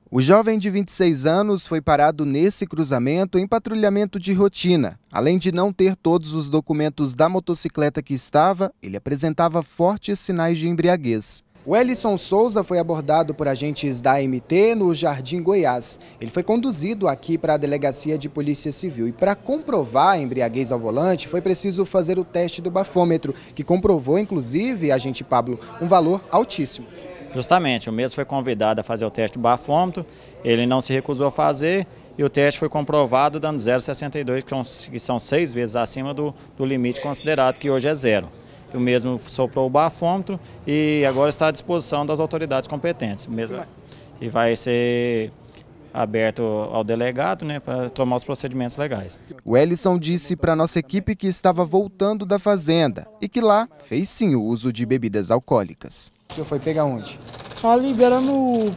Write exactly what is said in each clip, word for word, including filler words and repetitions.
O jovem de vinte e seis anos foi parado nesse cruzamento em patrulhamento de rotina. Além de não ter todos os documentos da motocicleta que estava, ele apresentava fortes sinais de embriaguez. O Ellison Souza foi abordado por agentes da A M T no Jardim Goiás. Ele foi conduzido aqui para a Delegacia de Polícia Civil e para comprovar a embriaguez ao volante foi preciso fazer o teste do bafômetro, que comprovou, inclusive, agente Pablo, um valor altíssimo. Justamente, o mesmo foi convidado a fazer o teste do bafômetro, ele não se recusou a fazer e o teste foi comprovado dando zero vírgula sessenta e dois, que são seis vezes acima do, do limite considerado, que hoje é zero. O mesmo soprou o bafômetro e agora está à disposição das autoridades competentes. Mesmo, e vai ser aberto ao delegado, né, para tomar os procedimentos legais. O Ellison disse para nossa equipe que estava voltando da fazenda e que lá fez sim o uso de bebidas alcoólicas. O senhor foi pegar onde? Ali beirando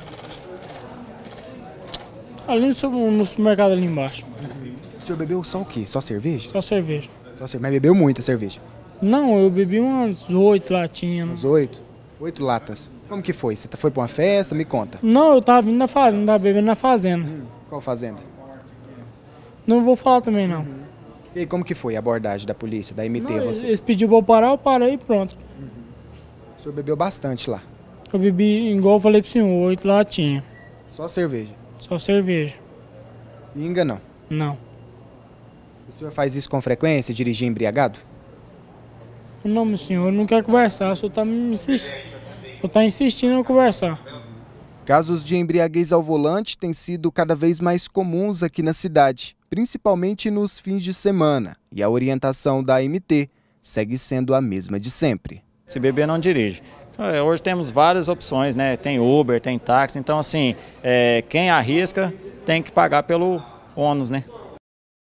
ali no, no supermercado ali embaixo. O senhor bebeu só o quê? Só cerveja? Só cerveja. Só cerveja. Mas bebeu muita cerveja? Não, eu bebi umas oito latinhas. Umas oito? Oito latas. Como que foi? Você foi para uma festa? Me conta. Não, eu tava vindo da fazenda, tava bebendo na fazenda. Hum, qual fazenda? Não vou falar também não. Uhum. E aí, como que foi a abordagem da polícia, da A M T? Não, você? Eles pediram pra eu parar, eu parei e pronto. Uhum. O senhor bebeu bastante lá? Eu bebi, igual eu falei pro senhor, oito latinhas. Só cerveja? Só cerveja. Pinga não? Não. O senhor faz isso com frequência, dirigir embriagado? Não, meu senhor, eu não quero conversar, o senhor tá me insistindo, o senhor tá insistindo em conversar. Casos de embriaguez ao volante têm sido cada vez mais comuns aqui na cidade, principalmente nos fins de semana, e a orientação da A M T segue sendo a mesma de sempre. Se beber, não dirige. Hoje temos várias opções, né? Tem Uber, tem táxi, então assim, é, quem arrisca tem que pagar pelo ônus, né?